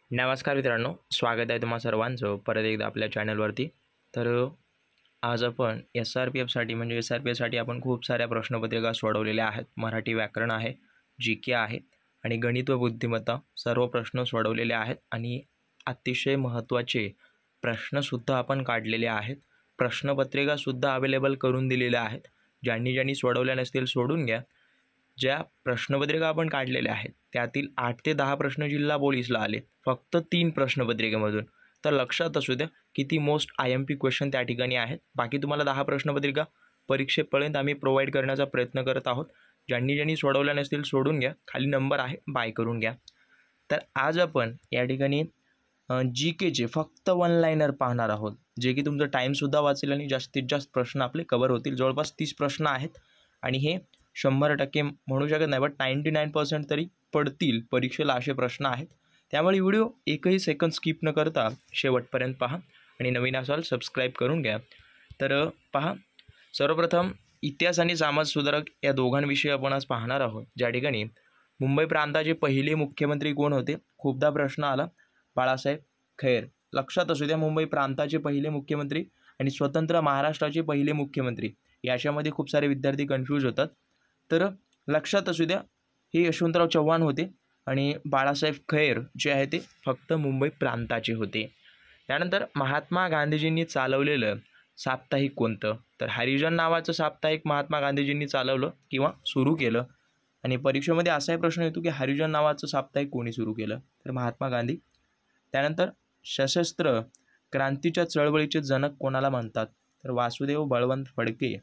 नमस्कार मित्रांनो, स्वागत आहे तुम्हा सर्वांचं परत एकदा आपल्या चॅनलवरती. तर आज आपण SRPFसाठी म्हणजे SRPFसाठी आपण खूप साऱ्या प्रश्नपत्रिका सोडवलेल्या आहेत. मराठी व्याकरण आहे, GK आहे आणि गणित व बुद्धिमत्ता सर्व प्रश्न सोडवलेले आहेत आणि अतिशय महत्त्वाचे प्रश्नसुद्धा आपण काढलेले आहेत. प्रश्नपत्रिकासुद्धा अवेलेबल करून दिलेल्या आहेत. ज्यांनी सोडवल्या नसतील सोडून घ्या. ज्या प्रश्नपत्रिका आपण काढलेल्या आहेत त्यातील 8 ते 10 प्रश्न जिल्हा पोलीसला आले, फक्त 3 प्रश्नपत्रिकेमधून. तर लक्षात असू द्या किती मोस्ट IMP क्वेश्चन त्या ठिकाणी आहेत. बाकी तुम्हाला 10 प्रश्नपत्रिका परीक्षेपर्यंत आम्ही प्रोव्हाइड करण्याचा प्रयत्न करत आहोत. ज्यांनी सोडवल्या नसतील सोडून घ्या, खाली नंबर आहे, बाय करून घ्या. तर आज आपण या ठिकाणी GKचे फक्त 1 लाइनर पाहणार आहोत, जे की तुमचं टाईमसुद्धा वाचेल आणि जास्तीत जास्त प्रश्न आपले कवर होतील. जवळपास 30 प्रश्न आहेत आणि हे 100% म्हणू शकत नाही, बट 99% तरी पडतील परीक्षेला असे प्रश्न आहेत. त्यामुळे व्हिडिओ एकही सेकंद स्किप न करता शेवटपर्यंत पहा आणि नवीन असाल सबस्क्राईब करून घ्या. तर पहा, सर्वप्रथम इतिहास आणि समाजसुधारक या दोघांविषयी आपण आज पाहणार आहोत. ज्या ठिकाणी मुंबई प्रांताचे पहिले मुख्यमंत्री कोण होते? खूपदा प्रश्न आला, बाळासाहेब खैर. लक्षात असू द्या, मुंबई प्रांताचे पहिले मुख्यमंत्री आणि स्वतंत्र महाराष्ट्राचे पहिले मुख्यमंत्री याच्यामध्ये खूप सारे विद्यार्थी कन्फ्यूज होतात. तर लक्षात असू द्या, हे यशवंतराव चव्हाण होते आणि बाळासाहेब खैर जे आहे ते फक्त मुंबई प्रांताचे होते. त्यानंतर महात्मा गांधीजींनी चालवलेलं साप्ताहिक कोणतं? तर हरिजन नावाचं साप्ताहिक महात्मा गांधीजींनी चालवलं किंवा सुरू केलं. आणि परीक्षेमध्ये असाही प्रश्न येतो की हरिजन नावाचं साप्ताहिक कोणी सुरू केलं? तर महात्मा गांधी. त्यानंतर सशस्त्र क्रांतीच्या चळवळीचे जनक कोणाला म्हणतात? तर वासुदेव बळवंत फडके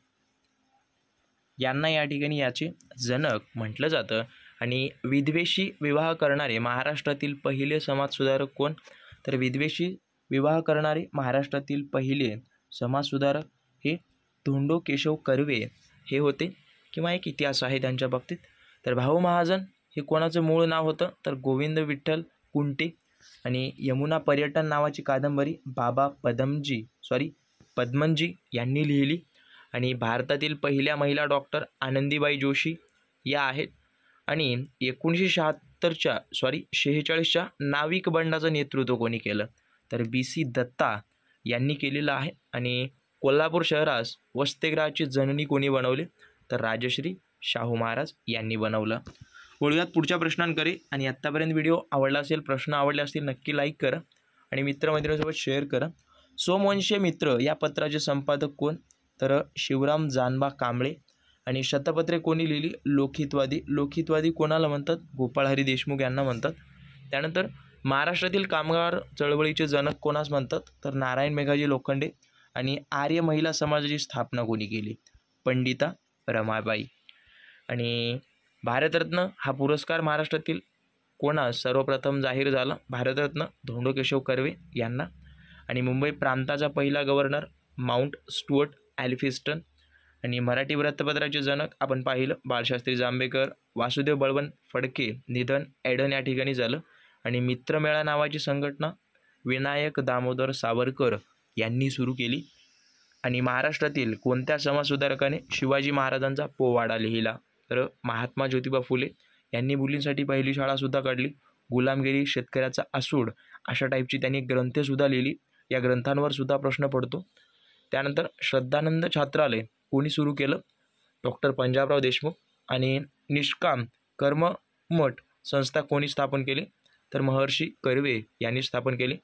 यांना या ठिकाणी याचे जनक म्हटलं जातं. आणि विधवेशी विवाह करणारे महाराष्ट्रातील पहिले समाजसुधारक कोण? तर विधवेशी विवाह करणारे महाराष्ट्रातील पहिले समाजसुधारक हे धोंडो केशव कर्वे हे होते, किंवा एक इतिहास आहे त्यांच्या बाबतीत. तर भाऊ महाजन हे कोणाचं मूळ नाव होतं? तर गोविंद विठ्ठल कुंटे. आणि यमुना पर्यटन नावाची कादंबरी बाबा पद्मनजी यांनी लिहिली. आणि भारतातील पहिल्या महिला डॉक्टर आनंदीबाई जोशी या आहेत. आणि 1946च्या नाविक बंडाचं नेतृत्व कोणी केलं? तर BC दत्ता यांनी केलेलं आहे. आणि कोल्हापूर शहरास वसतिगृहाची जननी कोणी बनवली? तर राजश्री शाहू महाराज यांनी बनवलं. वळूयात पुढच्या प्रश्नांकडे. आणि आत्तापर्यंत व्हिडिओ आवडला असेल, प्रश्न आवडले असतील, नक्की लाईक करा आणि मित्रमैत्रिणींसोबत शेअर करा. सोमवंशीय मित्र या पत्राचे संपादक कोण? तर शिवराम जानबा कांबळे. आणि शतपत्रे कोणी लिहिली? लोकहितवादी कोणाला म्हणतात? गोपाळ हरी देशमुख यांना म्हणतात. त्यानंतर महाराष्ट्रातील कामगार चळवळीचे जनक कोणास म्हणतात? तर नारायण मेघाजी लोखंडे. आणि आर्य महिला समाजाची स्थापना कोणी केली? पंडिता रमाबाई. आणि भारतरत्न हा पुरस्कार महाराष्ट्रातील कोणास सर्वप्रथम जाहीर झाला? भारतरत्न धोंडो केशव कर्वे यांना. आणि मुंबई प्रांताचा पहिला गव्हर्नर माउंट स्टुअर्ट ॲल्फिस्टन. आणि मराठी वृत्तपत्राचे जनक आपण पाहिलं बाळशास्त्री जांभेकर. वासुदेव बळवंत फडके निधन एडन या ठिकाणी झालं. आणि मित्रमेळा नावाची संघटना विनायक दामोदर सावरकर यांनी सुरू केली. आणि महाराष्ट्रातील कोणत्या समाजसुधारकाने शिवाजी महाराजांचा पोवाडा लिहिला? तर महात्मा ज्योतिबा फुले यांनी मुलींसाठी पहिली शाळासुद्धा काढली. गुलामगिरी, शेतकऱ्याचा आसूड अशा टाईपची त्यांनी ग्रंथेसुद्धा लिहिली. या ग्रंथांवर सुद्धा प्रश्न पडतो. त्यानंतर श्रद्धानंद छात्रालय कोणी सुरू केलं? डॉक्टर पंजाबराव देशमुख. आणि निष्काम कर्ममठ संस्था कोणी स्थापन केली? तर महर्षी कर्वे यांनी स्थापन केली.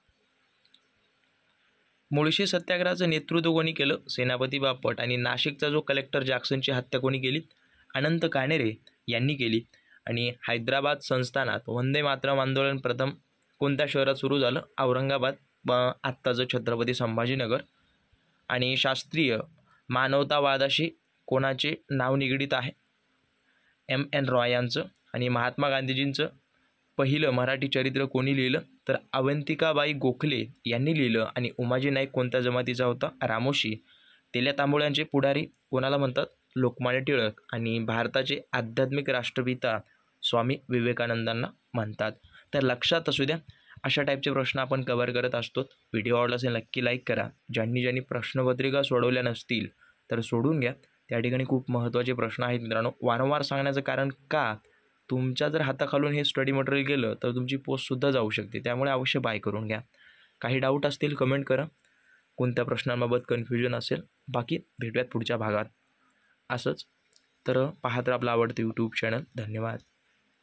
मुळशी सत्याग्रहाचं नेतृत्व कोणी केलं? सेनापती बापट. आणि नाशिकचा जो कलेक्टर जॅक्सनची हत्या कोणी केली? अनंत काणेरे यांनी केली. आणि हैदराबाद संस्थानात वंदे मातरम आंदोलन प्रथम कोणत्या शहरात सुरू झालं? औरंगाबाद, आत्ताचं छत्रपती संभाजीनगर. आणि शास्त्रीय मानवतावादाशी कोणाचे नाव निगडीत आहे? MN रॉय यांचं. आणि महात्मा गांधीजींचं पहिलं मराठी चरित्र कोणी लिहिलं? तर अवंतिकाबाई गोखले यांनी लिहिलं. आणि उमाजी नाईक कोणत्या जमातीचा होता? रामोशी. तेल्या तांबोळ्यांचे पुढारी कोणाला म्हणतात? लोकमान्य टिळक. आणि भारताचे आध्यात्मिक राष्ट्रपिता स्वामी विवेकानंदांना म्हणतात. तर लक्षात असू द्या, अशा टाईपचे प्रश्न आपण कव्हर करत असतो. व्हिडिओ आवडला असेल नक्की लाईक करा. ज्यांनी प्रश्नपत्रिका सोडवल्या नसतील तर सोडून घ्या. त्या ठिकाणी खूप महत्त्वाचे प्रश्न आहेत मित्रांनो. वारंवार सांगण्याचं कारण का? तुमच्या जर हाताखालून हे स्टडी मटेरियल गेलं तर तुमची पोस्टसुद्धा जाऊ शकते, त्यामुळे अवश्य बाय करून घ्या. काही डाऊट असतील कमेंट करा, कोणत्या प्रश्नांबाबत कन्फ्युजन असेल. बाकी भेटूयात पुढच्या भागात असंच. तर पाहत राहा आपलं आवडतं यूट्यूब चॅनल. धन्यवाद.